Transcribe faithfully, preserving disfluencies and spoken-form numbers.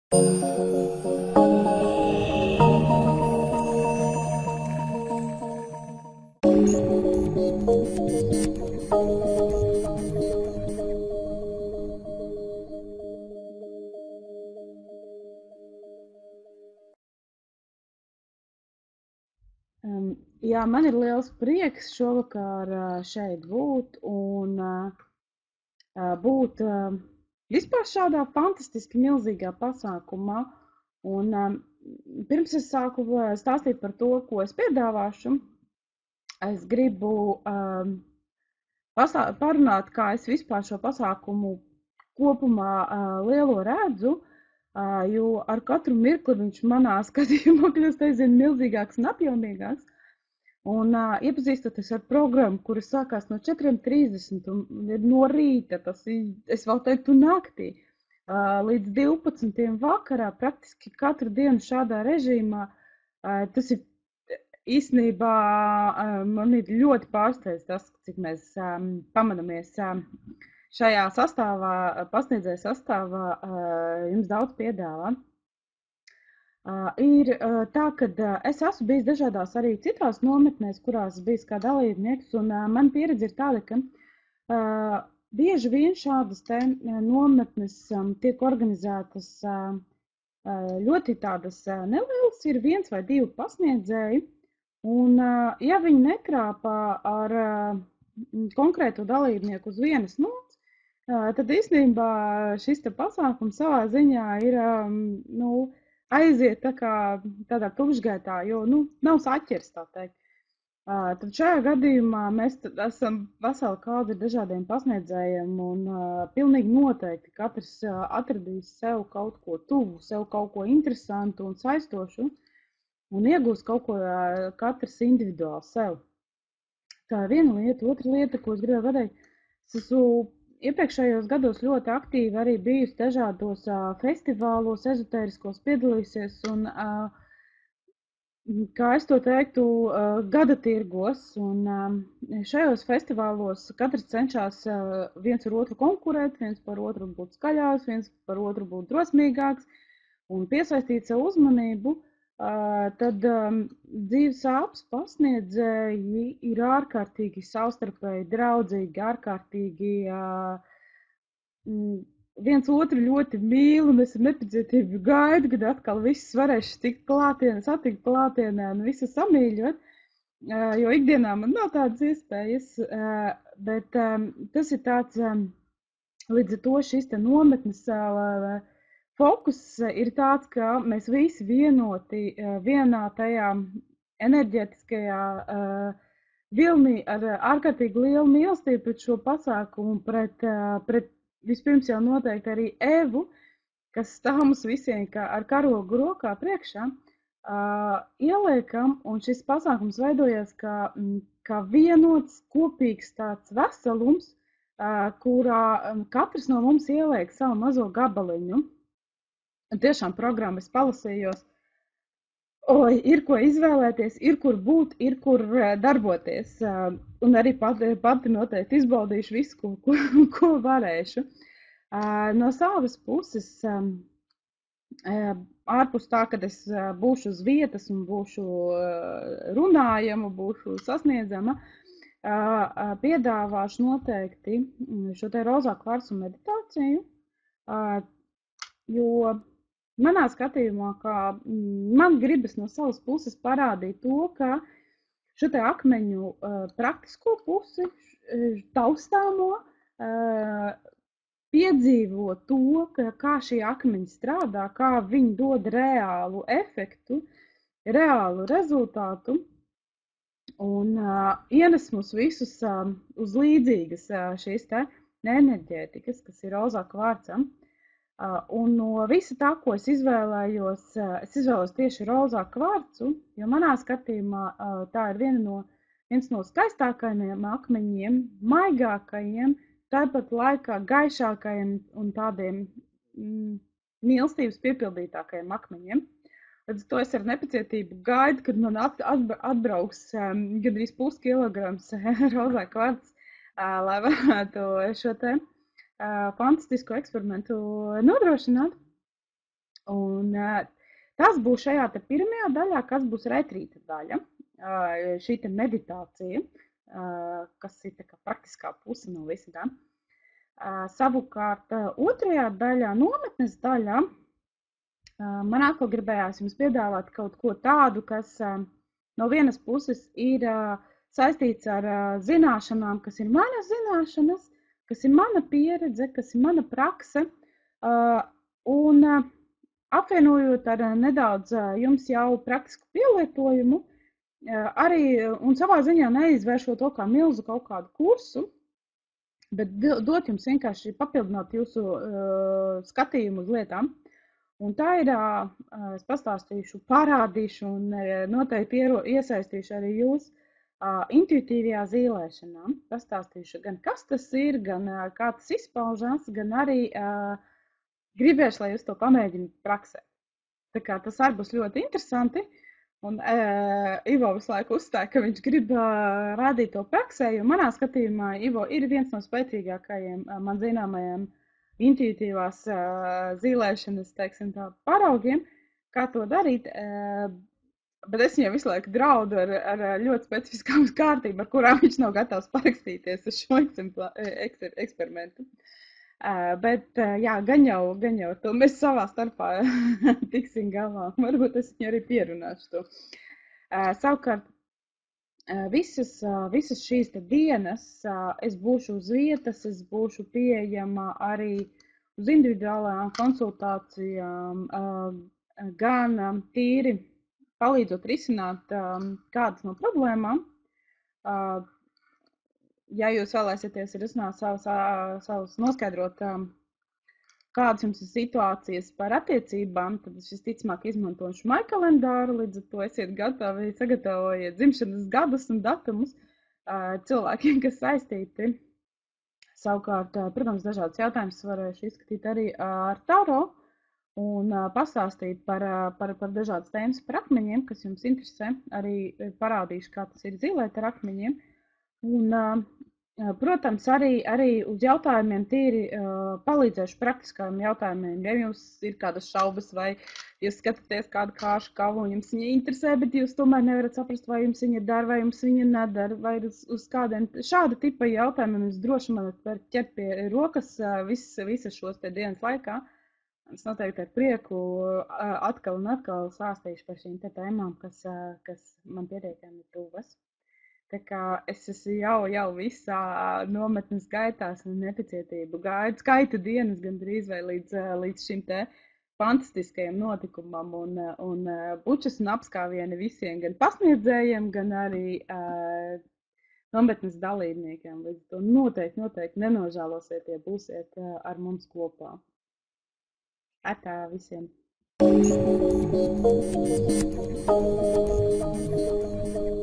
Um, jā, man ir liels prieks šovakar uh, šeit būt un uh, uh, būt uh, vispār šādā fantastiski milzīgā pasākumā. Un, um, pirms es sāku uh, stāstīt par to, ko es piedāvāšu, es gribu um, pasā parunāt, kā es vispār šo pasākumu kopumā uh, lielo redzu, uh, jo ar katru mirkli viņš manā skatījumā kļūst aizvien milzīgāks un apjomīgāks. Un uh, iepazīstoties ar programmu, kura sākās no četriem trīsdesmit no rīta, tas ir, es vēl teiktu naktī, uh, līdz divpadsmitiem vakarā, praktiski katru dienu šādā režīmā, uh, tas ir īstenībā, uh, man ir ļoti pārsteidz tas, cik mēs um, pamanamies um, šajā sastāvā, pasniedzēja sastāvā, uh, jums daudz piedāvā. Uh, ir uh, tā, ka uh, es esmu bijis dažādās arī citās nometnēs, kurās bijis kā dalībnieks, un uh, man pieredze ir tāda, ka uh, bieži vien šādas te nometnes um, tiek organizētas uh, ļoti tādas uh, nelielas, ir viens vai divi pasniedzēji, un uh, ja viņi nekrāpā ar uh, konkrēto dalībnieku uz vienas nots, uh, tad īstenībā šis te pasākums savā ziņā ir, um, nu, aiziet tā kā tādā tukšgaitā, jo, nu, nav saķers, tā teikt. Uh, tad šajā gadījumā mēs esam veseli kaudzi ar dažādiem pasniedzējiem un uh, pilnīgi noteikti katrs uh, atradīs sev kaut ko tuvu, sev kaut ko interesantu un saistošu un iegūs kaut ko uh, katrs individuāli sev. Tā ir viena lieta. Otra lieta, ko es gribēju pateikt, es esmu iepriekšējos gados ļoti aktīvi arī bijusi dažādos uh, festivālos, ezotēriskos piedalīsies un, uh, kā es to teiktu, uh, gada tirgos. Un uh, šajos festivālos katrs cenšas uh, viens ar otru konkurēt, viens par otru būt skaļāks, viens par otru būt drosmīgāks un piesaistīt savu uzmanību. Uh, tad um, dzīves āps pasniedzēji ir ārkārtīgi savstarpēji draudzīgi, ārkārtīgi uh, viens otru ļoti mīl, un es ar nepacietību gaidu, kad atkal viss varēšu tikt klātienē, satikt klātienē un visu samīļot, uh, jo ikdienā man nav tādas iespējas, uh, bet um, tas ir tāds, um, līdz ar to šis te nometnes uh, fokus ir tāds, ka mēs visi vienoti vienā tajā enerģētiskajā uh, vilnī ar ārkārtīgi lielu mīlestību pret šo pasākumu, pret, uh, pret vispirms jau noteikti arī Evu, kas stāv mums visiem kā ar karogu rokā priekšā, uh, ieliekam, un šis pasākums veidojās kā, kā vienots, kopīgs tāds veselums, uh, kurā katrs no mums ieliek savu mazo gabaliņu. Un tiešām programmas palasījos, oi, ir ko izvēlēties, ir kur būt, ir kur darboties. Un arī pati, pati noteikti izbaudīšu visu, ko, ko, ko varēšu. No savas puses, ārpus tā, kad es būšu uz vietas un būšu runājama, būšu sasniedzama, piedāvāšu noteikti šo te rozā kvarcu meditāciju, jo manā skatījumā, kā man gribas no savas puses parādīt to, ka šo te akmeņu uh, praktisko pusi, taustāmo, uh, piedzīvo to, ka, kā šie akmeņi strādā, kā viņi dod reālu efektu, reālu rezultātu un uh, ienes mūs visus uh, uz līdzīgas uh, šīs te enerģētikas, kas ir rozā kvarcam. Uh, un no visa tā, ko es izvēlējos, uh, es izvēlos tieši rozā kvarcu, jo manā skatījumā uh, tā ir viena no, viens no skaistākajiem akmeņiem, maigākajiem, tāpat laikā gaišākajiem un tādiem mm, mīlestības piepildītākajiem akmeņiem. Līdz to es ar nepacietību gaidu, kad man at, atbra, atbrauks um, gandrīz puskilograms rozā kvarts, uh, lai varētu šo te fantastisko eksperimentu nodrošināt. Un Un tas būs šajā te pirmajā daļā, kas būs retrīta daļa, šī te meditācija, kas ir tā kā praktiskā puse no visa, da? Savukārt otrajā daļā, nometnes daļā, man atkal gribējās jums piedāvāt kaut ko tādu, kas no vienas puses ir saistīts ar zināšanām, kas ir manas zināšanas, kas ir mana pieredze, kas ir mana prakse, un apvienojot ar nedaudz jums jau praktisku pielietojumu, arī un savā ziņā neizvēršot to kā milzu kaut kādu kursu, bet dot jums vienkārši papildināt jūsu skatījumu uz lietām. Un tā ir, es pastāstīšu, parādīšu un noteikti iesaistīšu arī jūs intuitīvajā zīlēšanā. Pastāstīšu gan kas tas ir, gan kā tas izpaužas, gan arī gribēšu, lai jūs to pamēģināt praksē. Tā kā tas arī būs ļoti interesanti. Un Ivo visu laiku uzstāja, ka viņš grib rādīt to praksē, jo manā skatījumā Ivo ir viens no spēcīgākajiem man zināmajiem intuitīvās zīlēšanas, teiksim tā, paraugiem, kā to darīt, bet es viņam visu laiku draudu ar, ar ļoti specifiskām kārtību, ar kurām viņš nav gatavs parakstīties uz šo eksperimentu. Bet, jā, gan jau, gan jau to mēs savā starpā tiksim galā. Varbūt es viņu arī pierunāšu to. Savukārt, visas, visas šīs te dienas es būšu uz vietas, es būšu pieejama arī uz individuālām konsultācijām, gan tīri palīdzot risināt kādas no problēmām. Ja jūs vēlēsieties risināt savus, savus noskaidrot, kādas jums ir situācijas par attiecībām, tad es visticamāk izmantošu My kalendāru, līdz ar to esiet gatavi, sagatavojiet dzimšanas gadus un datumus cilvēkiem, kas saistīti. Savukārt, protams, dažādas jautājumus varēšu izskatīt arī ar Taro un pastāstīt par, par, par dažādas tēmas par akmeņiem, kas jums interesē. Arī parādīšu, kā tas ir zīlēt ar akmeņiem. Un, protams, arī, arī uz jautājumiem tīri palīdzēšu praktiskajiem jautājumiem. Ja jums ir kādas šaubas vai jūs skatāties kādu kāšu kavu un jums viņa interesē, bet jūs tomēr nevarat saprast, vai jums viņa dara, vai jums viņa nedara, vai uz, uz kādiem šāda tipa jautājumiem jūs droši man var ķert pie rokas visas, visas šos te dienas laikā. Es noteikti ar prieku atkal un atkal stāstīšu par šīm te tēmām, kas, kas man pietiekami tuvas. Tā kā es esmu jau, jau visā nometnes gaitās un nepacietību gaidu, skaitu dienas gandrīz vai līdz, līdz šim te fantastiskajam notikumam un, un bučas un apskāvieni visiem, gan pasniedzējiem, gan arī uh, nometnes dalībniekiem. Līdz to noteikti, noteikti nenožēlosiet, ja būsiet uh, ar mums kopā. Atā visiem!